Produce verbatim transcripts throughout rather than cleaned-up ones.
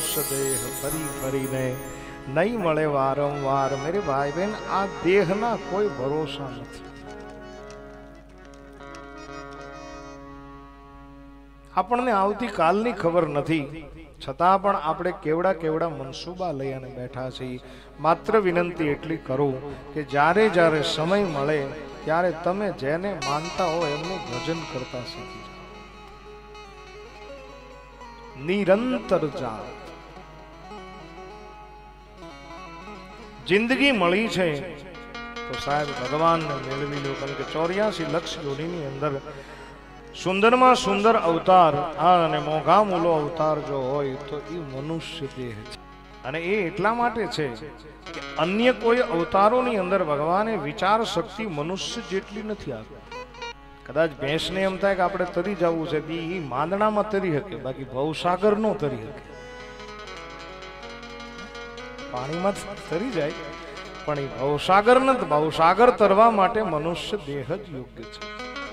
मनुष्य देह फरी फरी ने नहीं मळे वारंवार। मेरे भाई बहन आ देहना कोई भरोसा नहीं। આપણને આવતીકાલની ખબર નથી, છતાં પણ આપણે કેવડા કેવડા મનસૂબા લઈ અને બેઠા છીએ। માત્ર વિનંતી એટલી કરું કે જ્યારે જ્યારે સમય મળે ત્યારે તમે જેને માનતા હો એમનું ભજન કરતા શીખી જાઓ। નિરંતર જાઓ। જિંદગી મળી છે તો સાહેબ ભગવાનને મેળવી લો, કારણ કે ચોર્યાસી લક્ષ યોનિની અંદર સુંદર માં સુંદર અવતાર અને મોઘા મૂલો અવતાર જો હોય તો એ મનુષ્ય દેહ છે। અને એ એટલા માટે છે કે અન્ય કોઈ અવતારોની અંદર ભગવાને વિચાર શક્તિ મનુષ્ય જેટલી નથી આપી। કદાચ ભેંસને એમ થાય કે આપણે તરી જવું છે, એ માંદણામાં તરી શકે, બાકી ભવસાગર નો તરી શકે। પાણીમાં તરી જાય પણ એ ભવસાગર ન ભવસાગર તરવા માટે મનુષ્ય દેહ જ યોગ્ય છે।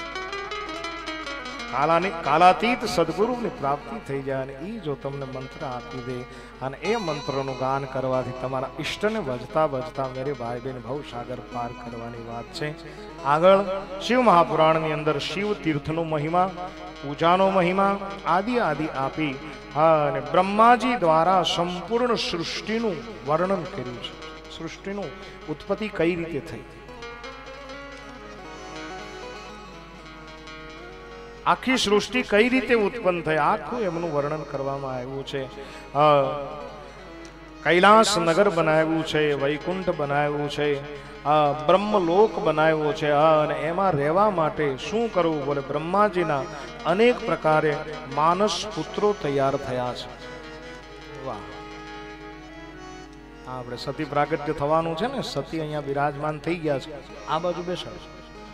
કાલાની કાલાતીત સદગુરુની પ્રાપ્તિ થઈ જાય અને એ જો તમને મંત્ર આપી દે અને એ મંત્રનું ગાન કરવાથી તમારા ઈષ્ટને ભજતા ભજતા મેરે ભાઈ બહેન ભવસાગર પાર કરવાની વાત છે। આગળ શિવ મહાપુરાણની અંદર શિવ તીર્થનો મહિમા, પૂજાનો મહિમા આદિ આદિ આપી અને બ્રહ્માજી દ્વારા સંપૂર્ણ સૃષ્ટિનું વર્ણન કર્યું છે। સૃષ્ટિનું ઉત્પત્તિ કઈ રીતે થઈ, આખી સૃષ્ટિ કઈ રીતે ઉત્પન્ન થઈ, આખું એમનું વર્ણન કરવામાં આવ્યું છે। કૈલાસ નગર બનાવ્યું છે, વૈકુંઠ બનાવ્યું છે, બ્રહ્મલોક બનાવ્યો છે અને એમાં રહેવા માટે શું કરવું બોલે બ્રહ્માજીના અનેક પ્રકારે માનસ પુત્રો તૈયાર થયા છે। વાહ, આપણે સતી પ્રાગટ્ય થવાનું છે ને, સતી અહીંયા બિરાજમાન થઈ ગયા છે। આ બાજુ બેસાડો,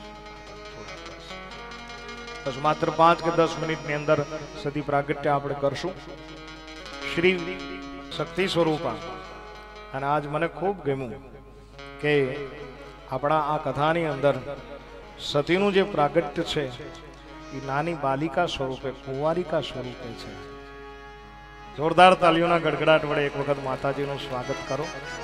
બસ માત્ર પાંચ કે દસ મિનિટ ની અંદર સતી પ્રાગટ્ય આપણે કરશું। શ્રી શક્તિ સ્વરૂપા, અને આજ મને ખૂબ ગમ્યું કે આપણા આ કથાની અંદર સતીનું જે પ્રાગટ્ય છે એ નાની બાલિકા સ્વરૂપે, કુંવારિકા સ્વરૂપે છે। જોરદાર તાલીઓના ગડગડાટ વડે એક વખત માતાજીનું સ્વાગત કરો।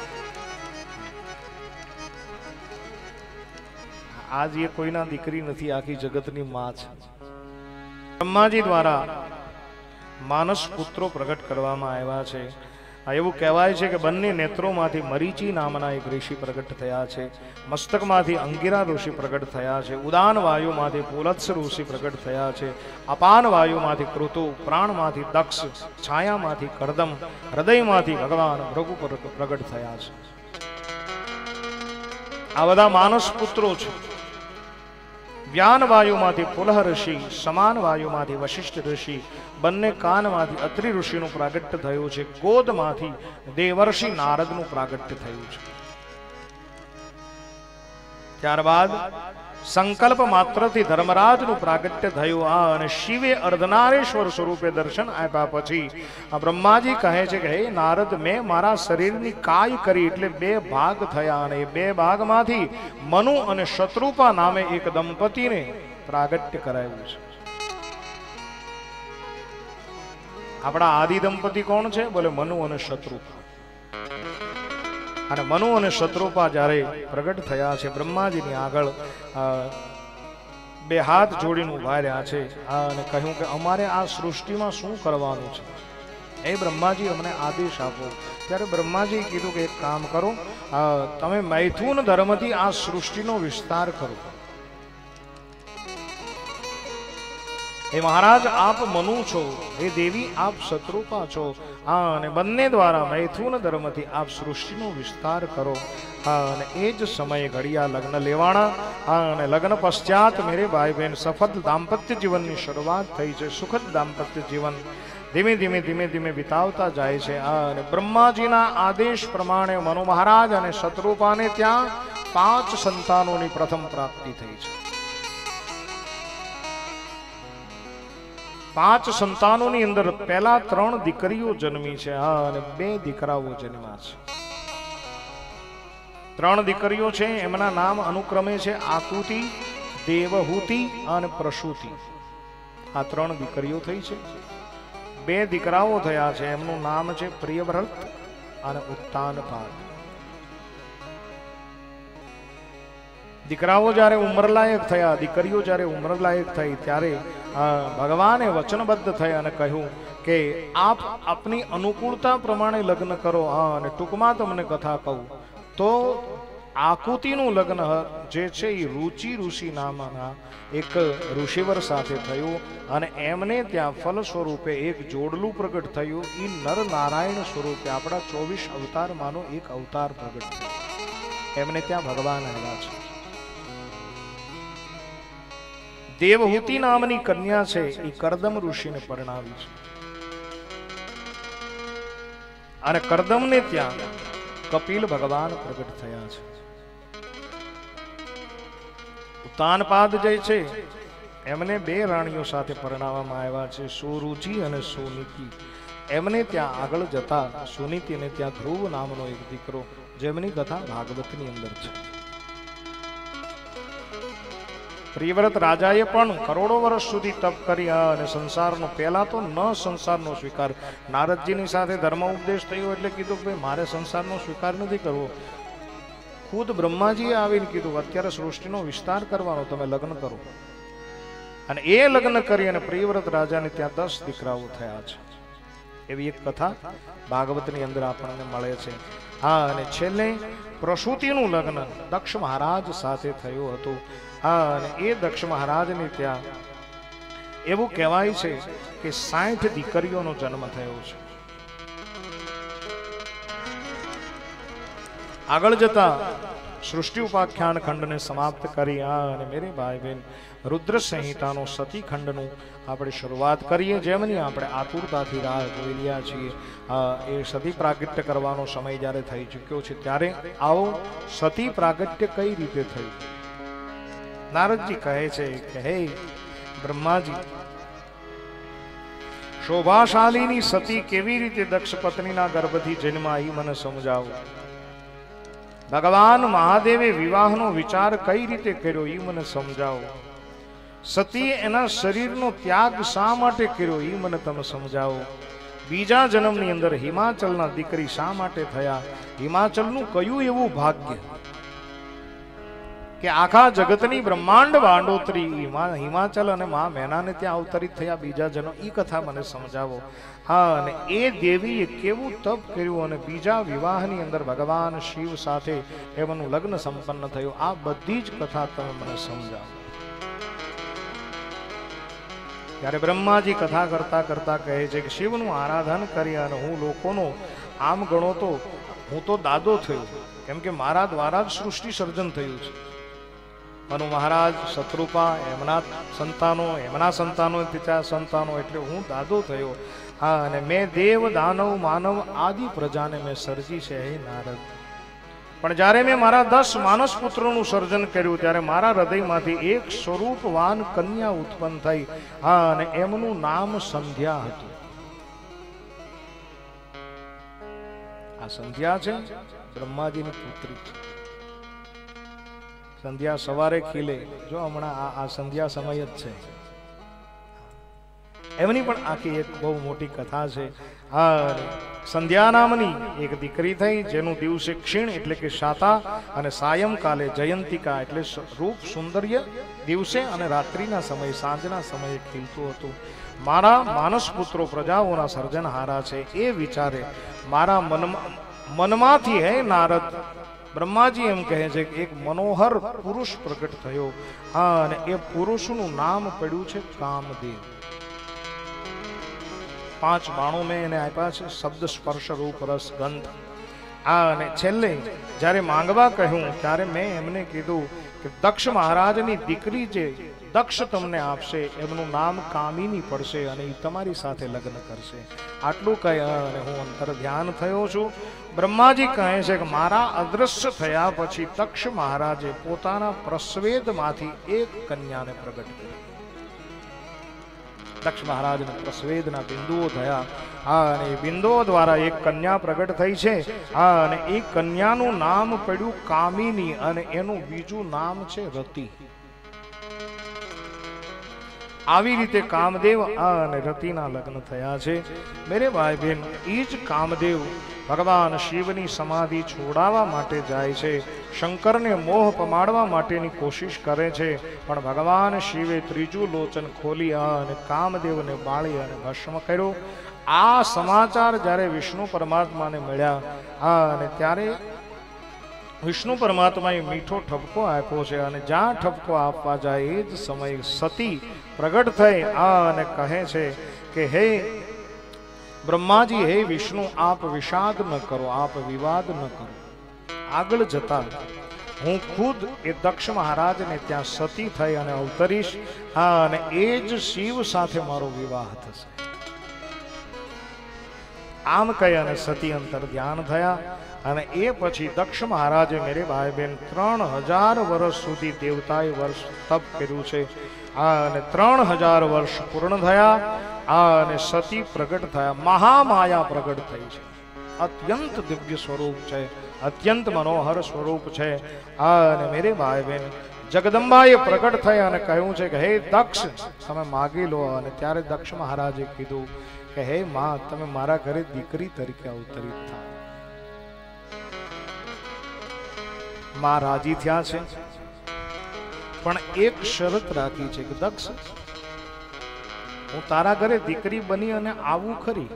આજ એ કોઈના દીકરી નથી, આખી જગતની માં છે। બ્રહ્માજી દ્વારા માનસ પુત્રો પ્રગટ કરવામાં આવ્યા છે। એવું કહેવાય છે કે બંને નેત્રોમાંથી મરીચી નામના એક ઋષિ પ્રગટ થયા છે, મસ્તકમાંથી અંગિરા ઋષિ પ્રગટ થયા છે, ઉદાન વાયુમાંથી પુલત્સ ઋષિ પ્રગટ થયા છે, અપાન વાયુમાંથી કૃતુ, પ્રાણમાંથી દક્ષ, છાયામાંથી કરદમ, હૃદયમાંથી ભગવાન ભૃગુ પ્રગટ થયા છે। આ બધા માનસ પુત્રો છે। વ્યાન વાયુમાંથી પુલહ ઋષિ, સમાન વાયુમાંથી વશિષ્ઠ ઋષિ, બંને કાનમાંથી અત્રિ ઋષિનું પ્રાગટ્ય થયું છે, ગોદમાંથી દેવર્ષિ નારદનું પ્રાગટ્ય થયું છે। ત્યારબાદ સંકલ્પ માત્રથી ધર્મરાજનું પ્રાગટ્ય થયું અને શિવે અર્ધનારેશ્વર સ્વરૂપે દર્શન આપ્યા પછી આ બ્રહ્માજી કહે છે કે હે નારદ, મેં મારા શરીરની કાય કરી એટલે બે ભાગ થયા અને એ બે ભાગમાંથી મનુ અને શત્રુપા નામે એક દંપતીને પ્રાગટ્ય કરાયું છે। આપણા આદિ દંપતી કોણ છે બોલે મનુ અને શત્રુપા। અને મનુ અને શત્રુપા જ્યારે પ્રગટ થયા છે બ્રહ્માજીની આગળ બે હાથ જોડીને ઉભા રહ્યા છે અને કહ્યું કે અમારે આ સૃષ્ટિમાં શું કરવાનું છે, એ બ્રહ્માજી અમને આદેશ આપો। ત્યારે બ્રહ્માજી કીધું કે એક કામ કરો, તમે મૈથુન ધર્મથી આ સૃષ્ટિનો વિસ્તાર કરો। હે મહારાજ, આપ મનુ છો, હે દેવી આપ શત્રુપા છો, અને બંને દ્વારા મૈથુન ધર્મથી આપ સૃષ્ટિનો વિસ્તાર કરો। અને એ જ સમયે ઘડિયા લગ્ન લેવાણા અને લગ્ન પશ્ચાત મેરે ભાઈ બહેન સફળ દાંપત્ય જીવનની શરૂઆત થઈ છે। સુખદ દાંપત્ય જીવન ધીમે ધીમે ધીમે ધીમે વિતાવતા જાય છે અને બ્રહ્માજીના આદેશ પ્રમાણે મનુ મહારાજ અને શત્રુપાને ત્યાં પાંચ સંતાનોની પ્રથમ પ્રાપ્તિ થઈ છે। પાંચ સંતાનોની અંદર પહેલા ત્રણ દીકરીઓ જન્મી છે અને બે દીકરાઓ જન્મ્યા છે। ત્રણ દીકરીઓ છે, એમના નામ અનુક્રમે છે આકુતિ, દેવહૂતિ અને પ્રસૂતિ। આ ત્રણ દીકરીઓ થઈ છે। બે દીકરાઓ થયા છે, એમનું નામ છે પ્રિયવ્રત અને ઉત્તાનપાદ. દીકરાઓ જ્યારે ઉંમરલાયક થયા, દીકરીઓ જ્યારે ઉંમરલાયક થઈ, ત્યારે ભગવાને વચનબદ્ધ થઈ અને કહ્યું કે આપ આપની અનુકૂળતા પ્રમાણે લગ્ન કરો. અને ટૂંકમાં તમને કથા કહું તો આકુતિનું લગ્ન જે છે એ રુચિ ઋષિ નામના એક ઋષિવર સાથે થયું અને એમને ત્યાં ફલ સ્વરૂપે એક જોડલું પ્રગટ થયું. એ નર નારાયણ સ્વરૂપે આપણા ચોવીસ અવતારમાંનો એક અવતાર પ્રગટ થયો. એમને ત્યાં ભગવાન આવ્યા છે. દેવહૂતિ નામની કન્યા છે, એ કરદમ ઋષિને પરણાવી છે અને કરદમને ત્યાં કપિલ ભગવાન પ્રગટ થયા છે. ઉત્તાનપાદ જે છે એમને બે રાણીઓ સાથે પરણાવવામાં આવ્યા છે, સુરુચિ અને સુનીતિ. એમને ત્યાં આગળ જતા સુનીતિને ત્યાં ધ્રુવ નામનો એક દીકરો, જેમની કથા ભાગવતની અંદર છે. પ્રિયવ્રત રાજાએ પણ કરોડો વર્ષ સુધી તપ કર્યા અને સંસારનો, પહેલા તો ન સંસારનો સ્વીકાર, નારદજીની સાથે ધર્મ ઉપદેશ થયો એટલે કીધું કે મારે સંસારનો સ્વીકાર નથી કરવો. ખુદ બ્રહ્માજીએ આવીને કીધું અત્યારે સૃષ્ટિનો વિસ્તાર કરવાનો, તમે લગ્ન કરો. અને એ લગ્ન કરી અને પ્રિયવ્રત રાજાને ત્યાં દસ દીકરાઓ થયા છે. એવી એક કથા ભાગવતની અંદર આપણને મળે છે. હા, અને છેલ્લે પ્રસૂતિનું લગ્ન દક્ષ મહારાજ સાથે થયું હતું. હા, અને એ દક્ષ મહારાજને ત્યાં એવું કહેવાય છે કે સાઠ દીકરીઓનો જન્મ થયો છે. આગળ જતા સૃષ્ટિ ઉપાખ્યાન ખંડને સમાપ્ત કરી અને મેરે ભાઈ બહેન રુદ્ર સંહિતાનો સતી ખંડનું આપણે શરૂઆત કરીએ, જેમની આપણે આતુરતાથી રાહ જોઈ રહ્યા છીએ. એ સતી પ્રાગટ્ય કરવાનો સમય જ્યારે થઈ ચૂક્યો છે, ત્યારે આવો સતી પ્રાગટ્ય કઈ રીતે થયું? નારદજી કહે છે કે હે બ્રહ્માજી, શોભાશાલીની સતી કેવી રીતે દક્ષ પત્નીના ગર્ભથી જન્મ આવી મને સમજાવો. ભગવાન મહાદેવે વિવાહનો વિચાર કઈ રીતે કર્યો એ મને સમજાવો. સતીએ એના શરીરનો ત્યાગ શા માટે કર્યો એ મને તમે સમજાવો. બીજા જન્મની અંદર હિમાચલના દીકરી શા માટે થયા? હિમાચલનું કયું એવું ભાગ્ય કે આખા જગતની બ્રહ્માંડ વાંડોતરી હિમાચલ અને મા મેનાને ત્યાં અવતરિત થયા બીજા જન્મ, એ કથા મને સમજાવો. હા, અને એ દેવીએ કેવું તપ કર્યું અને બીજા વિવાહની અંદર ભગવાન શિવ સાથે એમનું લગ્ન સંપન્ન થયું, આ બધી જ કથા તમે મને સમજાવો. ત્યારે બ્રહ્માજી કથા કરતા કરતા કહે છે કે શિવનું આરાધન કરી અને હું લોકોનો આમ ગણો તો હું તો દાદો થયો, કેમ કે મારા દ્વારા જ સૃષ્ટિ સર્જન થયું છે. મનુ મહારાજ, શત્રુપા, એમના સંતાનો, એમના સંતાનો, પિતા સંતાનો, એટલે હું દાદો થયો. હા, અને મેં દેવ દાનવ માનવ આદિ પ્રજાને મેં સર્જી છે હે નારદ. પણ જ્યારે મેં મારા દસ માનસ પુત્રોનું સર્જન કર્યું ત્યારે મારા હૃદયમાંથી એક સ્વરૂપવાન કન્યા ઉત્પન્ન થઈ. હા, અને એમનું નામ સંધ્યા હતું. આ સંધ્યા છે બ્રહ્માજીની પુત્રી છે. સંધ્યા સવારે ખીલે, જો હમણાં આ આ સંધ્યા સમય જ છે. એમની પણ આખી એક બહુ મોટી કથા છે. આ સંધ્યા નામની એક દીકરી થઈ, જેનું દિવસે ક્ષીણ એટલે કે શાતા અને સાયંકાલે જયંતિકા એટલે રૂપ સૌંદર્ય દિવસે અને રાત્રિના સમયે સાંજના સમયે ખીલતું હતું. મારા માનસ પુત્રો પ્રજાઓના સર્જનહારા છે એ વિચારે મારા મનમાં મનમાંથી હે નારદ બ્રહ્માજી એમ કહે છે કે એક મનોહર પુરુષ પ્રગટ થયો. હા, અને એ પુરુષનું નામ પડ્યું છે કામદેવ. પાંચ બાણો મેં એને આપ્યા છે, શબ્દ, સ્પર્શ, રૂપ, રસ, ગંધ. હા, અને છેલ્લે જ્યારે માંગવા કહ્યું ત્યારે મેં એમને કીધું કે દક્ષ મહારાજની દીકરી જે દક્ષ તમને આપશે એમનું નામ કામિની પડશે અને એ તમારી સાથે લગ્ન કરશે. આટલું કહે અને હું અંતર ધ્યાન થયો છું. બ્રહ્માજી કહે છે કે મારા અદ્રશ્ય થયા પછી દક્ષ મહારાજે પોતાના પ્રસ્વેદમાંથી એક કન્યાને પ્રગટ કરી. દક્ષ મહારાજને પ્રસ્વેદના બિંદુઓ થયા. હા, અને એ બિંદુઓ દ્વારા એક કન્યા પ્રગટ થઈ છે. હા, અને એ કન્યાનું નામ પડ્યું કામિની અને એનું બીજું નામ છે રતિ. આવી રીતે કામદેવ અને રતિના લગ્ન થયા છે. મેરે ભાઈ બહેન, એ જ કામદેવ ભગવાન શિવની સમાધિ છોડાવવા માટે જાય છે, શંકરને મોહ પમાડવા માટેની કોશિશ કરે છે, પણ ભગવાન શિવે ત્રીજું લોચન ખોલી અને કામદેવને બાળી અને ભસ્મ કર્યો. આ સમાચાર જ્યારે વિષ્ણુ પરમાત્માને મળ્યા અને ત્યારે વિષ્ણુ પરમાત્માએ મીઠો ઠપકો આપ્યો છે, અને જ્યાં ઠપકો આપવા જાય એ જ સમયે સતી પ્રગટ થઈ અને કહે છે કે હે બ્રહ્માજી, હે વિષ્ણુ, આપ વિષાદ ન કરો, આપ વિવાદ ન કરો. આગળ જતા હું ખુદ એ દક્ષ મહારાજને ત્યાં સતી થઈ અને અવતરીશ અને એ જ શિવ સાથે મારો વિવાહ થશે. આમ કહી અને સતી અંતર ધ્યાન થયા. અને એ પછી દક્ષ મહારાજે મેરે ભાઈ બહેન ત્રણ હજાર વર્ષ સુધી દેવતાએ વર્ષ તપ કર્યું છે. અને ત્રણ હજાર વર્ષ પૂર્ણ થયા અને સતી પ્રગટ થયા. મહામાયા પ્રગટ થઈ છે. અત્યંત દિવ્ય સ્વરૂપ છે, અત્યંત મનોહર સ્વરૂપ છે. અને મેરે ભાઈ બહેન જગદંબાએ પ્રગટ થઈ અને કહ્યું છે કે હે દક્ષ, તમે માગી લો. અને ત્યારે દક્ષ મહારાજે કીધું કે હે માં, તમે મારા ઘરે દીકરી તરીકે અવતરિત થાઓ. માં રાજી થયા છે, પણ એક શરત રાખી છે કે દક્ષ, હું તારા ઘરે દીકરી બની અને આવું ખરી,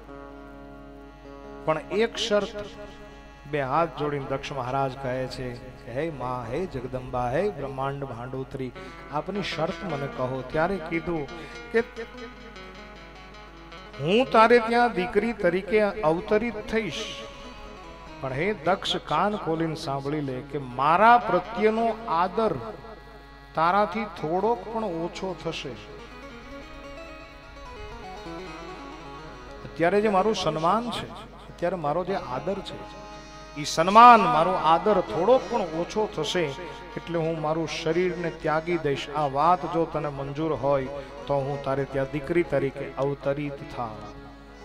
પણ એક શરત. બે હાથ જોડીને દક્ષ મહારાજ કહે છે કે હે માં, હે જગદંબા, હે બ્રહ્માંડ ભાંડોતરી, આપની શરત મને કહો. ત્યારે કીધું કે હું તારે ત્યાં દીકરી તરીકે અવતરિત થઈશ, પણ હે દક્ષ, કાન ખોલીને સાંભળી લે કે મારા પ્રત્યેનો આદર તારાથી થોડોક પણ ઓછો થશે. અત્યારે જે મારું સન્માન છે, અત્યારે મારો જે આદર છે, એ સન્માન, મારો આદર થોડોક પણ ઓછો થશે એટલે હું મારું શરીરને ત્યાગી દઈશ. આ વાત જો તને મંજૂર હોય તો હું તારે ત્યાં દીકરી તરીકે અવતરિત થાઉં.